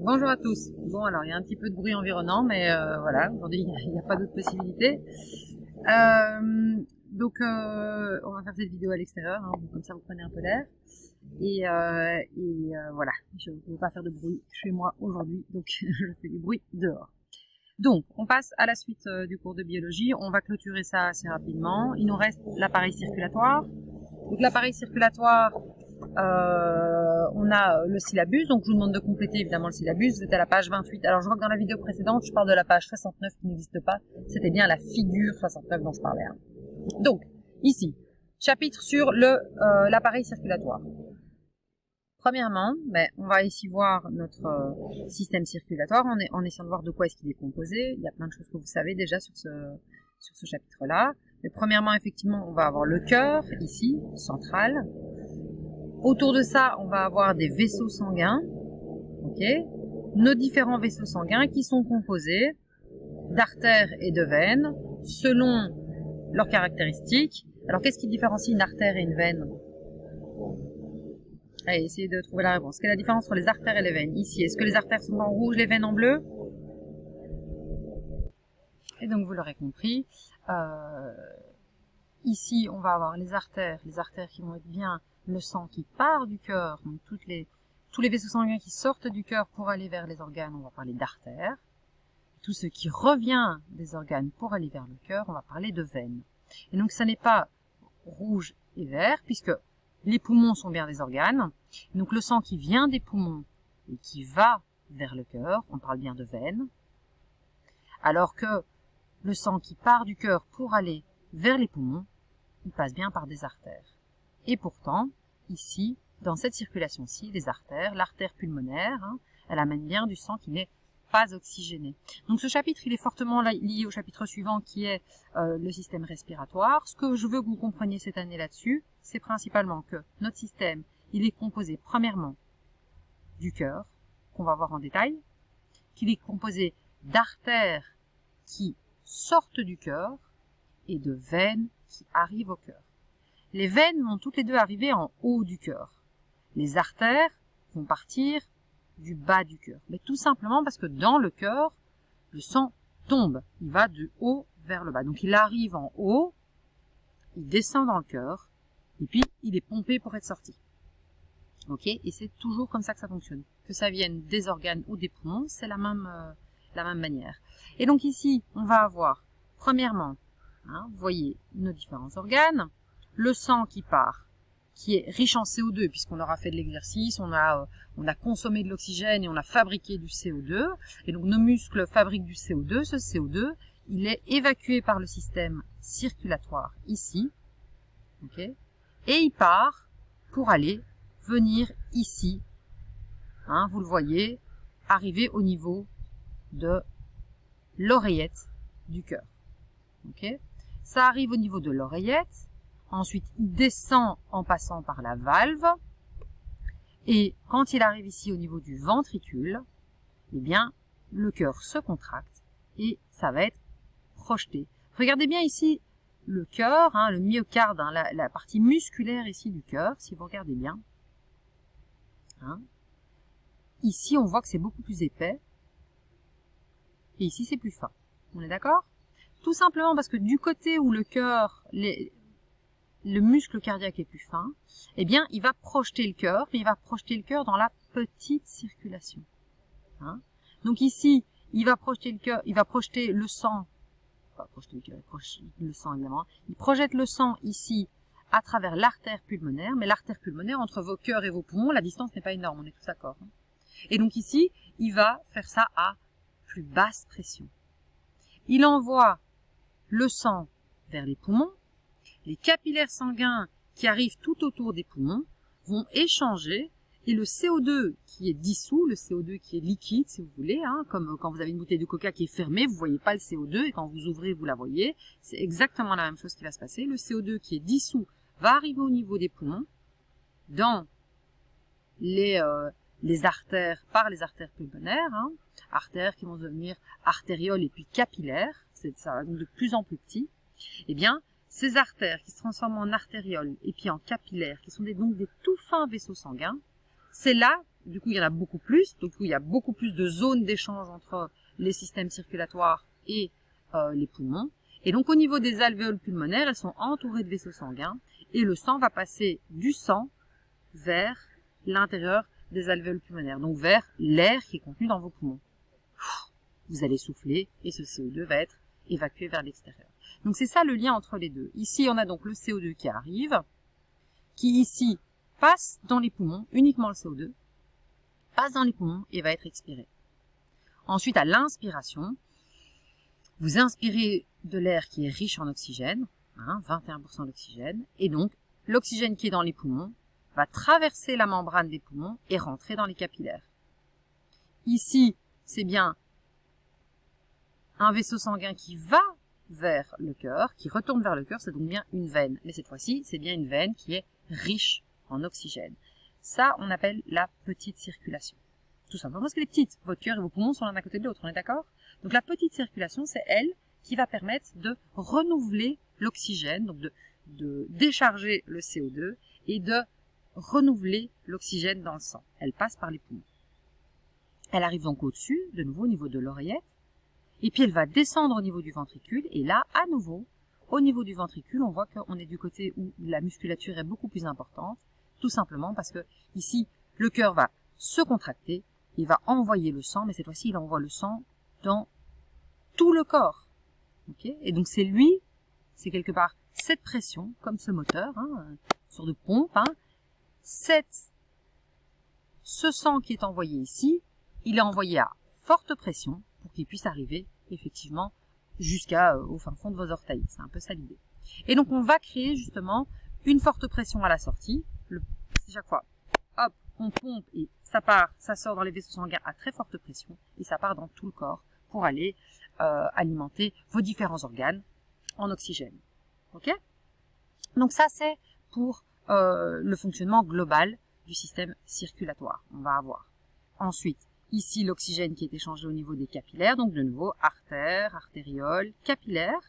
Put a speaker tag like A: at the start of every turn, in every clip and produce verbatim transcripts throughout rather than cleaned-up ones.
A: Bonjour à tous. Bon, alors il y a un petit peu de bruit environnant, mais euh, voilà, aujourd'hui il n'y a pas d'autre possibilité. Euh, donc euh, on va faire cette vidéo à l'extérieur, hein, comme ça vous prenez un peu l'air. Et, euh, et euh, voilà, je ne veux pas faire de bruit chez moi aujourd'hui, donc je fais du bruit dehors. Donc, on passe à la suite euh, du cours de biologie. On va clôturer ça assez rapidement. Il nous reste l'appareil circulatoire. Donc l'appareil circulatoire, euh, on a le syllabus. Donc je vous demande de compléter évidemment le syllabus. Vous êtes à la page vingt-huit. Alors je vois que dans la vidéo précédente, je parle de la page soixante-neuf qui n'existe pas. C'était bien la figure soixante-neuf dont je parlais. Hein. Donc, ici, chapitre sur le euh, l'appareil circulatoire. Premièrement, ben, on va ici voir notre euh, système circulatoire en, en essayant de voir de quoi est-ce qu'il est composé. Il y a plein de choses que vous savez déjà sur ce, sur ce chapitre-là. Mais premièrement, effectivement, on va avoir le cœur, ici, central. Autour de ça, on va avoir des vaisseaux sanguins. Okay. Nos différents vaisseaux sanguins qui sont composés d'artères et de veines selon leurs caractéristiques. Alors, qu'est-ce qui différencie une artère et une veine ? Allez, essayez de trouver la réponse. Quelle est la différence entre les artères et les veines? Ici, est-ce que les artères sont en rouge, les veines en bleu? Et donc, vous l'aurez compris, euh, ici, on va avoir les artères, les artères qui vont être bien le sang qui part du cœur, donc toutes les, tous les vaisseaux sanguins qui sortent du cœur pour aller vers les organes, on va parler d'artères. Tout ce qui revient des organes pour aller vers le cœur, on va parler de veines. Et donc, ça n'est pas rouge et vert, puisque les poumons sont bien des organes, donc le sang qui vient des poumons et qui va vers le cœur, on parle bien de veines, alors que le sang qui part du cœur pour aller vers les poumons, il passe bien par des artères. Et pourtant, ici, dans cette circulation-ci, les artères, l'artère pulmonaire, hein, elle amène bien du sang qui n'est pas oxygéné. Donc ce chapitre, il est fortement lié au chapitre suivant qui est euh, le système respiratoire. Ce que je veux que vous compreniez cette année là-dessus, c'est principalement que notre système, il est composé premièrement du cœur, qu'on va voir en détail, qu'il est composé d'artères qui sortent du cœur et de veines qui arrivent au cœur. Les veines vont toutes les deux arriver en haut du cœur. Les artères vont partir du bas du cœur. Mais tout simplement parce que dans le cœur, le sang tombe. Il va du haut vers le bas. Donc il arrive en haut, il descend dans le cœur, et puis il est pompé pour être sorti. Ok? Et c'est toujours comme ça que ça fonctionne. Que ça vienne des organes ou des poumons, c'est la même, euh, la même manière. Et donc ici, on va avoir, premièrement, hein, vous voyez nos différents organes, le sang qui part, qui est riche en C O deux, puisqu'on aura fait de l'exercice, on a, euh, on a consommé de l'oxygène et on a fabriqué du C O deux. Et donc nos muscles fabriquent du C O deux. Ce C O deux, il est évacué par le système circulatoire ici. Okay, et il part pour aller venir ici. Hein, vous le voyez, arriver au niveau de l'oreillette du cœur. Okay, ça arrive au niveau de l'oreillette. Ensuite, il descend en passant par la valve. Et quand il arrive ici au niveau du ventricule, eh bien, le cœur se contracte et ça va être projeté. Regardez bien ici le cœur, hein, le myocarde, hein, la, la partie musculaire ici du cœur, si vous regardez bien. Hein. Ici, on voit que c'est beaucoup plus épais. Et ici, c'est plus fin. On est d'accord? Tout simplement parce que du côté où le cœur... Les, le muscle cardiaque est plus fin, eh bien, il va projeter le cœur, mais il va projeter le cœur dans la petite circulation. Hein? Donc ici, il va projeter le cœur, il va projeter le sang, pas projeter le cœur, il projette le sang évidemment. Il projette le sang ici à travers l'artère pulmonaire, mais l'artère pulmonaire entre vos cœurs et vos poumons, la distance n'est pas énorme, on est tous d'accord. Hein? Et donc ici, il va faire ça à plus basse pression. Il envoie le sang vers les poumons. Les capillaires sanguins qui arrivent tout autour des poumons vont échanger et le C O deux qui est dissous, le C O deux qui est liquide si vous voulez, hein, comme quand vous avez une bouteille de coca qui est fermée, vous ne voyez pas le C O deux et quand vous ouvrez, vous la voyez. C'est exactement la même chose qui va se passer. Le C O deux qui est dissous va arriver au niveau des poumons, dans les, euh, les artères, par les artères pulmonaires, hein, artères qui vont devenir artérioles et puis capillaires, c'est ça va donc de plus en plus petit. Eh bien, ces artères qui se transforment en artérioles et puis en capillaires, qui sont des, donc des tout fins vaisseaux sanguins, c'est là du coup, il y en a beaucoup plus. Du coup, il y a beaucoup plus de zones d'échange entre les systèmes circulatoires et euh, les poumons. Et donc, au niveau des alvéoles pulmonaires, elles sont entourées de vaisseaux sanguins. Et le sang va passer du sang vers l'intérieur des alvéoles pulmonaires. Donc, vers l'air qui est contenu dans vos poumons. Vous allez souffler et ce C O deux va être évacué vers l'extérieur. Donc, c'est ça le lien entre les deux. Ici, on a donc le C O deux qui arrive, qui ici passe dans les poumons, uniquement le C O deux, passe dans les poumons et va être expiré. Ensuite, à l'inspiration, vous inspirez de l'air qui est riche en oxygène, hein, vingt et un pour cent d'oxygène, et donc l'oxygène qui est dans les poumons va traverser la membrane des poumons et rentrer dans les capillaires. Ici, c'est bien un vaisseau sanguin qui va vers le cœur, qui retourne vers le cœur, c'est donc bien une veine. Mais cette fois-ci, c'est bien une veine qui est riche en oxygène. Ça, on appelle la petite circulation. Tout simplement parce qu'elle est petite. Votre cœur et vos poumons sont l'un à côté de l'autre, on est d'accord? Donc la petite circulation, c'est elle qui va permettre de renouveler l'oxygène, donc de, de décharger le C O deux et de renouveler l'oxygène dans le sang. Elle passe par les poumons. Elle arrive donc au-dessus, de nouveau au niveau de l'oreillette, et puis elle va descendre au niveau du ventricule, et là, à nouveau, au niveau du ventricule, on voit qu'on est du côté où la musculature est beaucoup plus importante, tout simplement parce que ici, le cœur va se contracter, il va envoyer le sang, mais cette fois-ci, il envoie le sang dans tout le corps. Okay, et donc c'est lui, c'est quelque part cette pression, comme ce moteur, hein, sur de pompe, hein, cette, ce sang qui est envoyé ici, il est envoyé à forte pression pour qu'il puisse arriver effectivement jusqu'à euh, au fin fond de vos orteils. C'est un peu ça l'idée. Et donc on va créer justement une forte pression à la sortie. Le, chaque fois, hop, on pompe et ça part, ça sort dans les vaisseaux sanguins à très forte pression et ça part dans tout le corps pour aller euh, alimenter vos différents organes en oxygène. Ok? Donc ça c'est pour euh, le fonctionnement global du système circulatoire. On va avoir ensuite ici l'oxygène qui est échangé au niveau des capillaires, donc de nouveau artères, artérioles, capillaires.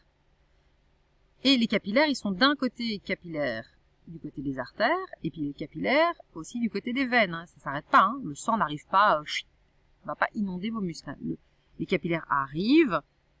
A: Et les capillaires, ils sont d'un côté capillaires du côté des artères, et puis les capillaires aussi du côté des veines. Hein. Ça ne s'arrête pas, hein. Le sang n'arrive pas, euh, ne va pas inonder vos muscles. Hein. Le, les capillaires arrivent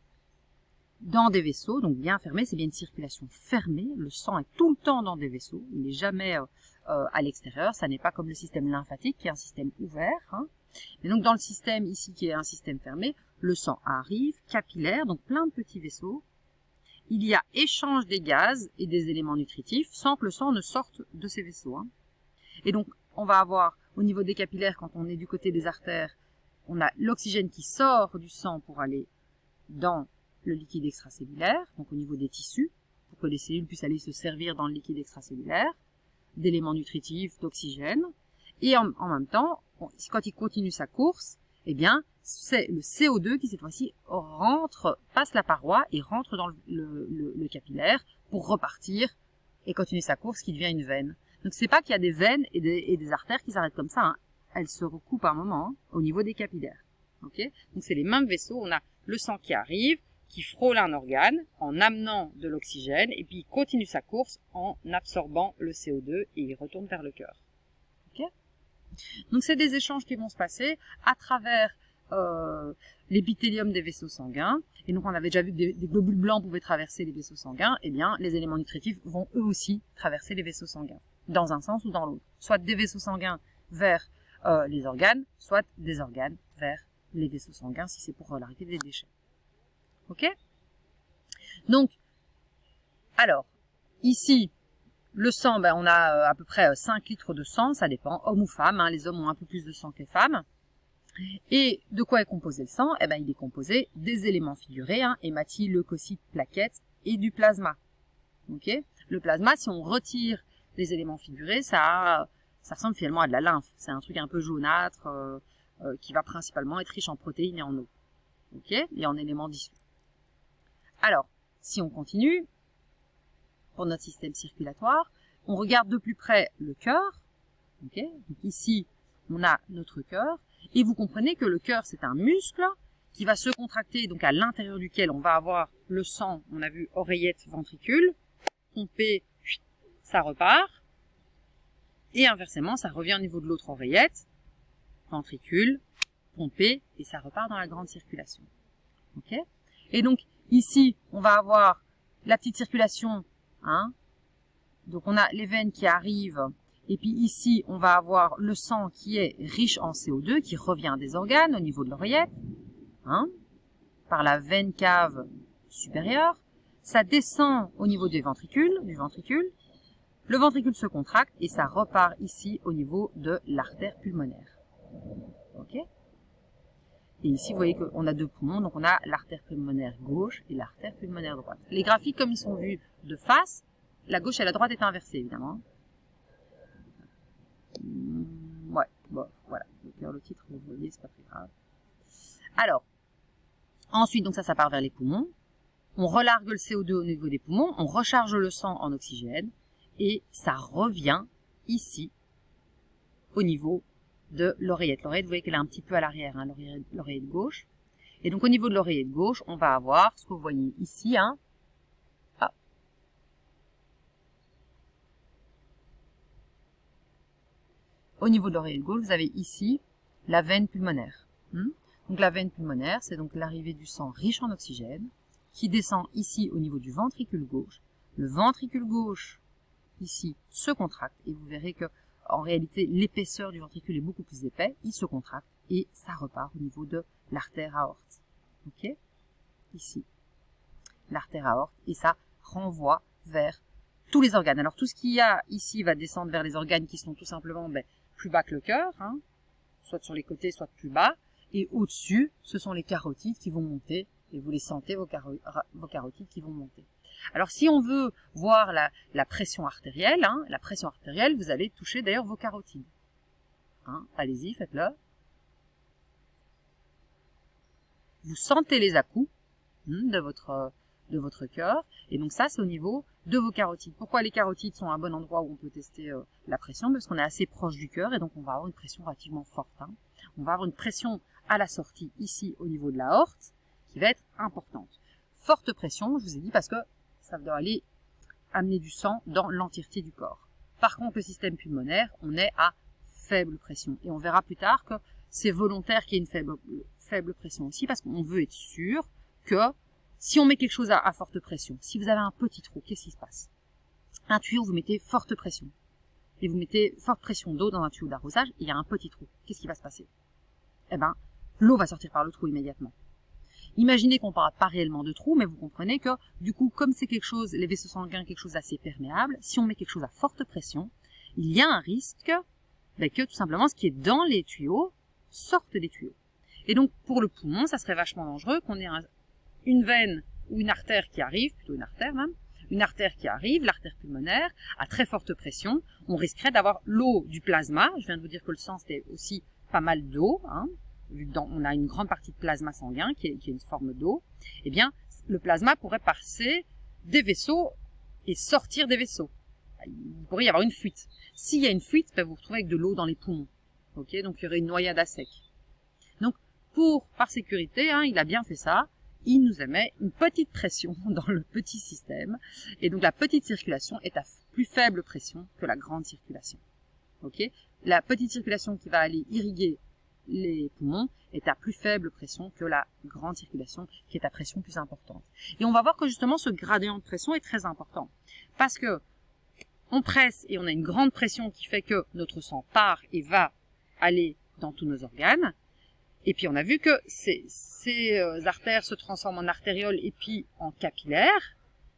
A: dans des vaisseaux, donc bien fermés, c'est bien une circulation fermée. Le sang est tout le temps dans des vaisseaux, il n'est jamais euh, euh, à l'extérieur. Ça n'est pas comme le système lymphatique qui est un système ouvert. Hein. Mais donc dans le système ici qui est un système fermé, le sang arrive, capillaire, donc plein de petits vaisseaux. Il y a échange des gaz et des éléments nutritifs sans que le sang ne sorte de ces vaisseaux. Hein. Et donc on va avoir au niveau des capillaires, quand on est du côté des artères, on a l'oxygène qui sort du sang pour aller dans le liquide extracellulaire, donc au niveau des tissus, pour que les cellules puissent aller se servir dans le liquide extracellulaire, d'éléments nutritifs, d'oxygène. Et en, en même temps, quand il continue sa course, eh bien, c'est le C O deux qui, cette fois-ci, rentre, passe la paroi et rentre dans le, le, le, le capillaire pour repartir et continuer sa course qui devient une veine. Donc, c'est pas qu'il y a des veines et des, et des artères qui s'arrêtent comme ça. Hein. Elles se recoupent à un moment hein, au niveau des capillaires. Okay, donc, c'est les mêmes vaisseaux. On a le sang qui arrive, qui frôle un organe en amenant de l'oxygène et puis il continue sa course en absorbant le C O deux et il retourne vers le cœur. Okay, donc, c'est des échanges qui vont se passer à travers euh, l'épithélium des vaisseaux sanguins. Et donc, on avait déjà vu que des, des globules blancs pouvaient traverser les vaisseaux sanguins. Eh bien, les éléments nutritifs vont eux aussi traverser les vaisseaux sanguins, dans un sens ou dans l'autre. Soit des vaisseaux sanguins vers euh, les organes, soit des organes vers les vaisseaux sanguins, si c'est pour euh, l'arrêter des déchets. Ok? Donc, alors, ici, le sang, ben, on a à peu près cinq litres de sang, ça dépend, homme ou femme, hein, les hommes ont un peu plus de sang que les femmes. Et de quoi est composé le sang? Eh ben, il est composé des éléments figurés, hein, hématite, leucocytes, plaquettes et du plasma. Okay, le plasma, si on retire les éléments figurés, ça, ça ressemble finalement à de la lymphe. C'est un truc un peu jaunâtre euh, euh, qui va principalement être riche en protéines et en eau. Okay, et en éléments dissous. Alors, si on continue, pour notre système circulatoire, on regarde de plus près le cœur. Okay, donc ici, on a notre cœur. Et vous comprenez que le cœur, c'est un muscle qui va se contracter, donc à l'intérieur duquel on va avoir le sang, on a vu oreillette, ventricule, pompé, ça repart. Et inversement, ça revient au niveau de l'autre oreillette. ventricule, pompé, et ça repart dans la grande circulation. Ok? Et donc, ici, on va avoir la petite circulation, hein. Donc, on a les veines qui arrivent, et puis ici, on va avoir le sang qui est riche en C O deux, qui revient des organes au niveau de l'oreillette, hein, par la veine cave supérieure. Ça descend au niveau des ventricules, du ventricule. Le ventricule se contracte et ça repart ici au niveau de l'artère pulmonaire. Ok? Et ici, vous voyez qu'on a deux poumons, donc on a l'artère pulmonaire gauche et l'artère pulmonaire droite. Les graphiques, comme ils sont vus de face, la gauche et la droite est inversée, évidemment. Ouais, bon, voilà. Donc, le titre, vous voyez, c'est pas très grave. Alors, ensuite, donc ça, ça part vers les poumons. On relargue le C O deux au niveau des poumons, on recharge le sang en oxygène, et ça revient ici, au niveau de l'oreillette. L'oreillette, vous voyez qu'elle est un petit peu à l'arrière, hein, l'oreillette gauche. Et donc, au niveau de l'oreillette gauche, on va avoir ce que vous voyez ici, hein. Ah. Au niveau de l'oreillette gauche, vous avez ici la veine pulmonaire. Hmm. Donc, la veine pulmonaire, c'est donc l'arrivée du sang riche en oxygène, qui descend ici au niveau du ventricule gauche. Le ventricule gauche, ici, se contracte, et vous verrez que en réalité, l'épaisseur du ventricule est beaucoup plus épais, il se contracte, et ça repart au niveau de l'artère aorte. Ok? Ici. L'artère aorte, et ça renvoie vers tous les organes. Alors, tout ce qu'il y a ici va descendre vers les organes qui sont tout simplement ben, plus bas que le cœur, hein, soit sur les côtés, soit plus bas, et au-dessus, ce sont les carotides qui vont monter, et vous les sentez, vos, caro vos carotides qui vont monter. Alors, si on veut voir la, la pression artérielle, hein, la pression artérielle, vous allez toucher d'ailleurs vos carotides. Hein, allez-y, faites-le. Vous sentez les à-coups hein, de votre, de votre cœur. Et donc ça, c'est au niveau de vos carotides. Pourquoi les carotides sont un bon endroit où on peut tester euh, la pression? Parce qu'on est assez proche du cœur et donc on va avoir une pression relativement forte. Hein. On va avoir une pression à la sortie, ici, au niveau de l'aorte, qui va être importante. Forte pression, je vous ai dit, parce que ça doit aller amener du sang dans l'entièreté du corps. Par contre, le système pulmonaire, on est à faible pression. Et on verra plus tard que c'est volontaire qu'il y ait une faible, faible pression aussi, parce qu'on veut être sûr que si on met quelque chose à, à forte pression, si vous avez un petit trou, qu'est-ce qui se passe? Un tuyau, vous mettez forte pression. Et vous mettez forte pression d'eau dans un tuyau d'arrosage, et il y a un petit trou. Qu'est-ce qui va se passer? Eh ben, l'eau va sortir par le trou immédiatement. Imaginez qu'on ne parle pas réellement de trou, mais vous comprenez que, du coup, comme c'est quelque chose, les vaisseaux sanguins, quelque chose d'assez perméable, si on met quelque chose à forte pression, il y a un risque ben, que, tout simplement, ce qui est dans les tuyaux sorte des tuyaux. Et donc, pour le poumon, ça serait vachement dangereux qu'on ait un, une veine ou une artère qui arrive, plutôt une artère même, une artère qui arrive, l'artère pulmonaire, à très forte pression. On risquerait d'avoir l'eau du plasma. Je viens de vous dire que le sang, c'était aussi pas mal d'eau, hein. Vu qu'on a une grande partie de plasma sanguin qui est, qui est une forme d'eau, eh bien, le plasma pourrait passer des vaisseaux et sortir des vaisseaux. Il pourrait y avoir une fuite. S'il y a une fuite, ben, vous vous retrouvez avec de l'eau dans les poumons. Ok, donc il y aurait une noyade à sec. Donc, pour, par sécurité, hein, il a bien fait ça. Il nous émet une petite pression dans le petit système. Et donc, la petite circulation est à plus faible pression que la grande circulation. Ok, la petite circulation qui va aller irriguer les poumons est à plus faible pression que la grande circulation qui est à pression plus importante. Et on va voir que justement ce gradient de pression est très important parce que on presse et on a une grande pression qui fait que notre sang part et va aller dans tous nos organes. Et puis on a vu que ces, ces artères se transforment en artérioles et puis en capillaires.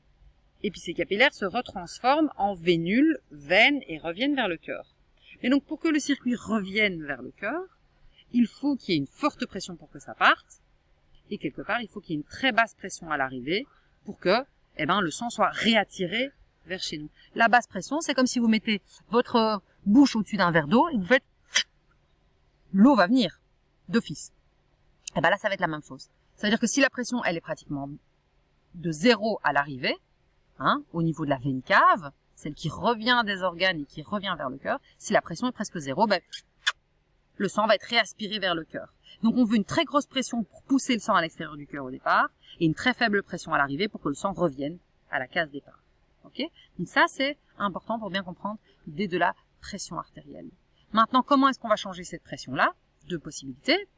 A: Et puis ces capillaires se retransforment en vénules, veines et reviennent vers le cœur. Et donc pour que le circuit revienne vers le cœur, il faut qu'il y ait une forte pression pour que ça parte, et quelque part, il faut qu'il y ait une très basse pression à l'arrivée pour que eh ben, le sang soit réattiré vers chez nous. La basse pression, c'est comme si vous mettez votre bouche au-dessus d'un verre d'eau et vous faites... L'eau va venir d'office. Et ben là, ça va être la même chose. C'est-à-dire que si la pression, elle est pratiquement de zéro à l'arrivée, hein, au niveau de la veine cave, celle qui revient des organes et qui revient vers le cœur, si la pression est presque zéro, ben... le sang va être réaspiré vers le cœur. Donc on veut une très grosse pression pour pousser le sang à l'extérieur du cœur au départ, et une très faible pression à l'arrivée pour que le sang revienne à la case départ. Ok? Donc ça c'est important pour bien comprendre l'idée de la pression artérielle. Maintenant, comment est-ce qu'on va changer cette pression-là? deux possibilités.